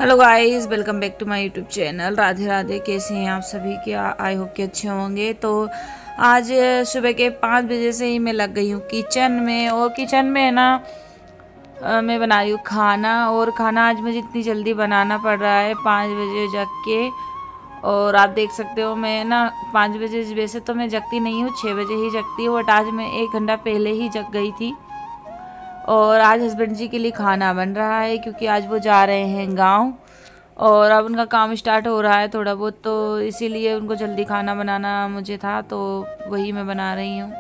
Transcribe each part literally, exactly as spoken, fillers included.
Hello guys, welcome back to my YouTube channel. Radhe Radhe. कैसे हैं आप सभी? के आई होप के अच्छे होंगे। तो आज सुबह के पाँच बजे से ही मैं लग गई हूँ किचन में। और किचन में है ना आ, मैं बना रही हूँ खाना। और खाना आज मुझे इतनी जल्दी बनाना पड़ रहा है, पाँच बजे जग के। और आप देख सकते हो मैं ना पाँच बजे, वैसे तो मैं जगती नहीं हूँ, छः बजे ही जगती हूँ, बट आज मैं एक घंटा पहले ही जग गई थी। और आज हस्बैंड जी के लिए खाना बन रहा है क्योंकि आज वो जा रहे हैं गांव और अब उनका काम स्टार्ट हो रहा है थोड़ा बहुत, तो इसीलिए उनको जल्दी खाना बनाना मुझे था, तो वही मैं बना रही हूँ।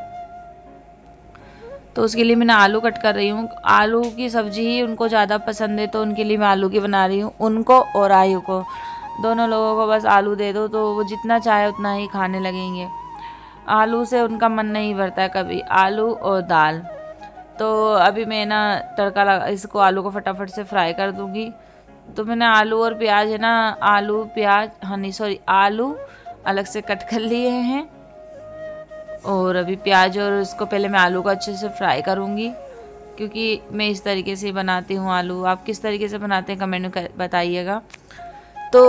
तो उसके लिए मैंने आलू कट कर रही हूँ। आलू की सब्जी ही उनको ज़्यादा पसंद है, तो उनके लिए मैं आलू की बना रही हूँ। उनको और आयु को, दोनों लोगों को बस आलू दे दो तो वो जितना चाहे उतना ही खाने लगेंगे। आलू से उनका मन नहीं भरता है कभी, आलू और दाल। तो अभी मैं ना तड़का लगा, इसको आलू को फटाफट से फ्राई कर दूंगी। तो मैंने आलू और प्याज है ना, आलू प्याज हाँ नहीं सॉरी आलू अलग से कट कर लिए हैं। और अभी प्याज और इसको पहले मैं आलू को अच्छे से फ्राई करूंगी क्योंकि मैं इस तरीके से बनाती हूँ आलू। आप किस तरीके से बनाते हैं कमेंट में बताइएगा। तो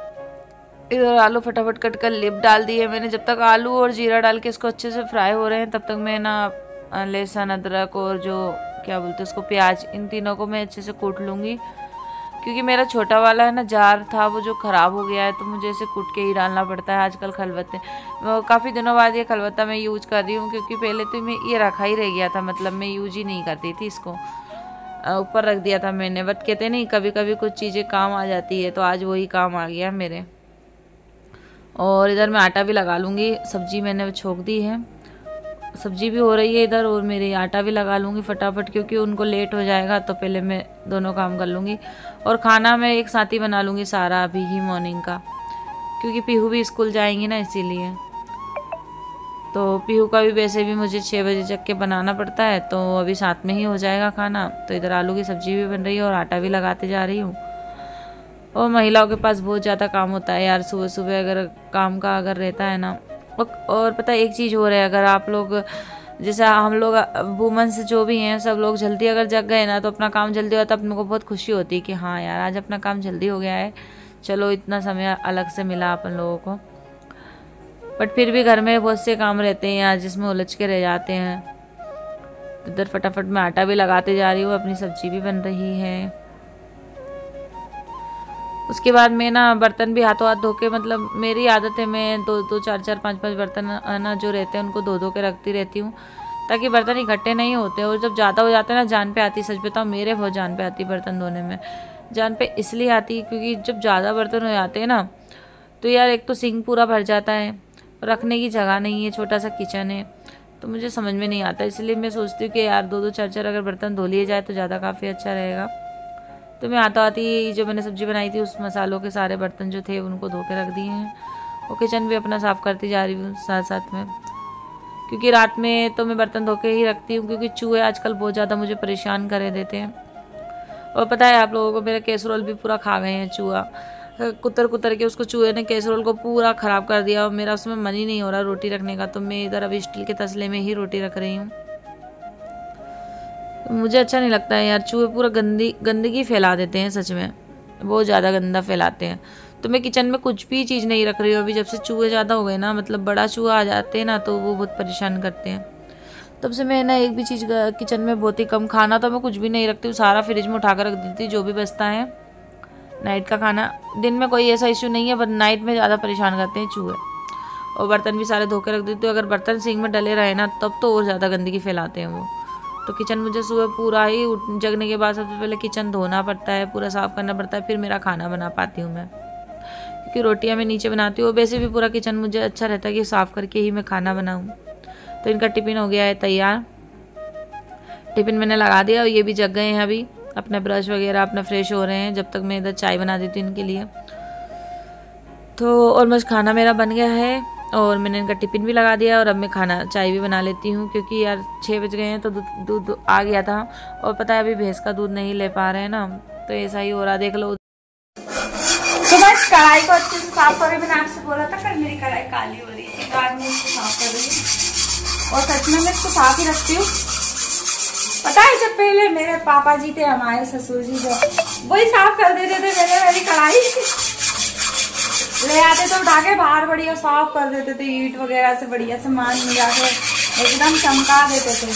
इधर आलू फटाफट कट कर लिप डाल दिए मैंने। जब तक आलू और जीरा डाल के इसको अच्छे से फ्राई हो रहे हैं तब तक मैं ना लहसुन अदरक और जो क्या बोलते हैं उसको प्याज, इन तीनों को मैं अच्छे से कूट लूँगी क्योंकि मेरा छोटा वाला है ना जार था वो जो ख़राब हो गया है, तो मुझे इसे कूट के ही डालना पड़ता है आजकल खलबत्ते। काफ़ी दिनों बाद ये खलबत्ता मैं यूज कर रही हूँ क्योंकि पहले तो मैं ये रखा ही रह गया था, मतलब मैं यूज ही नहीं करती थी इसको, ऊपर रख दिया था मैंने। बट कहते नहीं कभी कभी कुछ चीज़ें काम आ जाती है, तो आज वही काम आ गया मेरे। और इधर मैं आटा भी लगा लूँगी, सब्जी मैंने छोंक दी है, सब्जी भी हो रही है इधर, और मेरे आटा भी लगा लूँगी फटाफट क्योंकि उनको लेट हो जाएगा, तो पहले मैं दोनों काम कर लूँगी। और खाना मैं एक साथ ही बना लूँगी सारा अभी ही मॉर्निंग का, क्योंकि पीहू भी स्कूल जाएंगी ना इसीलिए। तो पीहू का भी वैसे भी मुझे छः बजे जग के बनाना पड़ता है, तो अभी साथ में ही हो जाएगा खाना। तो इधर आलू की सब्जी भी बन रही है और आटा भी लगाते जा रही हूँ। और महिलाओं के पास बहुत ज़्यादा काम होता है यार, सुबह सुबह अगर काम का अगर रहता है ना। और पता है एक चीज़ हो रहा है, अगर आप लोग जैसे हम लोग वुमेन्स जो भी हैं सब लोग जल्दी अगर जग गए ना तो अपना काम जल्दी होता है, अपने को बहुत खुशी होती है कि हाँ यार आज अपना काम जल्दी हो गया है, चलो इतना समय अलग से मिला अपन लोगों को। बट फिर भी घर में बहुत से काम रहते हैं यार जिसमें उलझ के रह जाते हैं। इधर फटाफट मैं आटा भी लगाते जा रही हूँ, अपनी सब्जी भी बन रही है। उसके बाद मैं ना बर्तन भी हाथों हाथ धो के, मतलब मेरी आदत है मैं दो दो चार चार पाँच पाँच बर्तन ना जो रहते हैं उनको धो धो के रखती रहती हूँ ताकि बर्तन इकट्ठे नहीं होते। और जब ज़्यादा हो जाते हैं ना जान पे आती, सच बताऊँ मेरे बहुत जान पे आती बर्तन धोने में। जान पे इसलिए आती क्योंकि जब ज़्यादा बर्तन हो जाते हैं ना तो यार एक तो सिंक पूरा भर जाता है, रखने की जगह नहीं है, छोटा सा किचन है, तो मुझे समझ में नहीं आता। इसलिए मैं सोचती हूँ कि यार दो दो चार चार अगर बर्तन धो लिए जाए तो ज़्यादा काफ़ी अच्छा रहेगा। तो मैं आता आती जो मैंने सब्जी बनाई थी उस मसालों के सारे बर्तन जो थे उनको धो के रख दिए हैं। और किचन भी अपना साफ़ करती जा रही हूँ साथ साथ में, क्योंकि रात में तो मैं बर्तन धो के ही रखती हूँ क्योंकि चूहे आजकल बहुत ज़्यादा मुझे परेशान करे देते हैं। और पता है आप लोगों को मेरा कैसरोल भी पूरा खा गए हैं चूहा, कुतर कुतर के उसको चूहे ने कैसरोल को पूरा ख़राब कर दिया और मेरा उसमें मन ही नहीं हो रहा रोटी रखने का। तो मैं इधर अभी स्टील के तसले में ही रोटी रख रही हूँ। मुझे अच्छा नहीं लगता है यार, चूहे पूरा गंदी गंदगी फैला देते हैं, सच में बहुत ज़्यादा गंदा फैलाते हैं। तो मैं किचन में कुछ भी चीज़ नहीं रख रही हूँ अभी, जब से चूहे ज़्यादा हो गए ना, मतलब बड़ा चूहा आ जाते हैं ना तो वो बहुत परेशान करते हैं। तब से मैं ना एक भी चीज़ किचन में बहुत ही कम, खाना तो मैं कुछ भी नहीं रखती हूँ, सारा फ्रिज में उठा कर रख देती हूँ जो भी बचता है नाइट का खाना। दिन में कोई ऐसा इशू नहीं है, बट नाइट में ज़्यादा परेशान करते हैं चूहे। और बर्तन भी सारे धो के रख देती हूँ, अगर बर्तन सिंक में डले रहे ना तब तो और ज़्यादा गंदगी फैलाते हैं वो। तो किचन मुझे सुबह पूरा ही जगने के बाद सबसे पहले किचन धोना पड़ता है, पूरा साफ़ करना पड़ता है, फिर मेरा खाना बना पाती हूँ मैं, क्योंकि रोटियाँ मैं नीचे बनाती हूँ। वैसे भी पूरा किचन मुझे अच्छा रहता है कि साफ़ करके ही मैं खाना बनाऊँ। तो इनका टिफ़िन हो गया है तैयार, टिफ़िन मैंने लगा दिया और ये भी जग गए हैं अभी, अपना ब्रश वगैरह अपना फ्रेश हो रहे हैं जब तक मैं इधर चाय बना देती हूँ इनके लिए। तो ऑलमोस्ट खाना मेरा बन गया है और मैंने इनका टिफ़िन भी लगा दिया और अब मैं खाना चाय भी बना लेती हूँ क्योंकि यार छः बज गए हैं तो दूध दूध आ गया था। और पता है अभी भैंस का दूध नहीं ले पा रहे हैं ना, तो ऐसा ही हो रहा, देख लो। तो बस कढ़ाई को अच्छे से साफ कर रही, मैंने आपसे बोला था कल मेरी कढ़ाई काली हो रही थी, तो आज मैं इसको साफ कर रही हूँ। और सच में मैं इसको साफ ही रखती हूँ पता है जब पहले मेरे पापा जी थे, हमारे ससुर जी थे, वही साफ कर देते थे। मैंने मेरी कढ़ाई ले आते तो उठा के बाहर बढ़िया साफ कर देते थे, ईंट वगैरह से बढ़िया सामान मिला के एकदम चमका देते थे।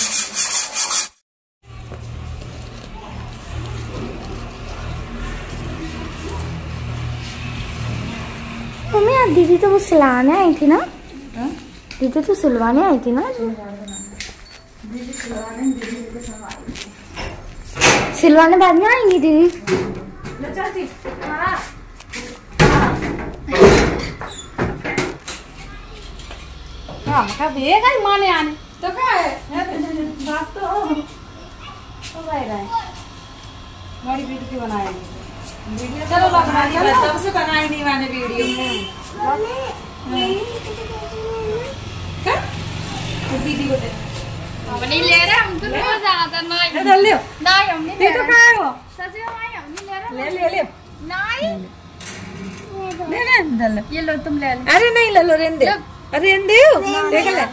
मम्मी यार दीदी तो वो सिलाने आई थी ना? हा? दीदी तो सिलवाने आई थी ना? दीदी सिलवाने, दीदी को सिलवाने बाद में आएंगी दीदी। चाची हाँ हाँ मका बेगा ही माने आने तो क्या है बात तो तो रहेगा बड़ी वीडियो की बनाएंगे वीडियो। चलो बना लिया तब से बनाई नहीं मैंने वीडियो क्या दीदी को दे नहीं ले रहे हम तो रोज ज्यादा नहीं ले ले नहीं हम नहीं ले तो क्या है वो सच में भाई हम नहीं ले रहे ले ले ले नहीं ले ले ले ये लो तुम ले लो। अरे नहीं ले लो रेंदे अरे रेंदे देख ले।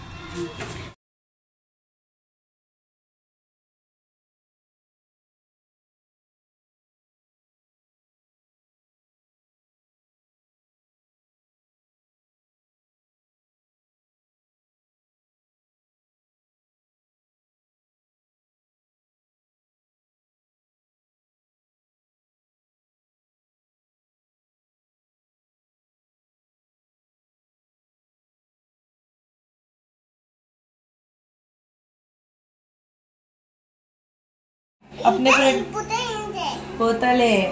अपने बोतल है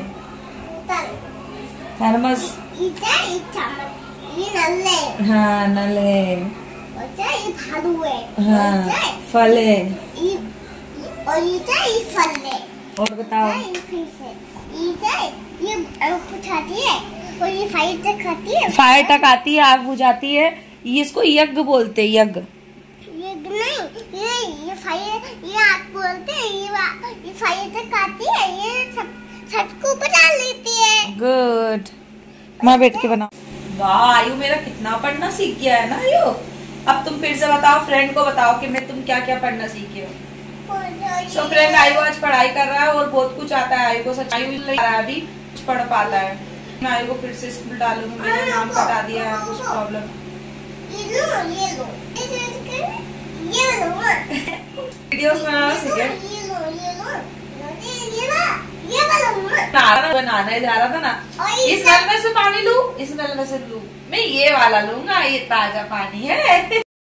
थर्मस हाँ नल है हाँ फल है और बताओ फायर तक आती है, आग बुझाती है। ये इसको यज्ञ बोलते हैं, यज्ञ नहीं ये ये फायर ये आप बोलते हैं ये ये फायर तक आती है, ये सब सबको बना लेती है। गुड माँ बैठ के बनाओ। वाह आयु मेरा कितना पढ़ना सीख गया है ना आयु। अब तुम फिर से बताओ फ्रेंड को बताओ कि मैं तुम क्या क्या पढ़ना सीखे हो। सो फ्रेंड आयु आज पढ़ाई कर रहा है और बहुत कुछ आता है आयु को। सच आयु नहीं आ रहा है अभी कुछ पढ़ पाता है। मैं आयु को फिर से स्कूल डालूंगी, मैंने नाम कटा दिया है कुछ प्रॉब्लम। वीडियोस बनाना सीखे बनाना जा रहा था ना। इस नल में से पानी लूं, इस नल में से लूं, मैं ये वाला लूंगा, ये ताजा पानी है।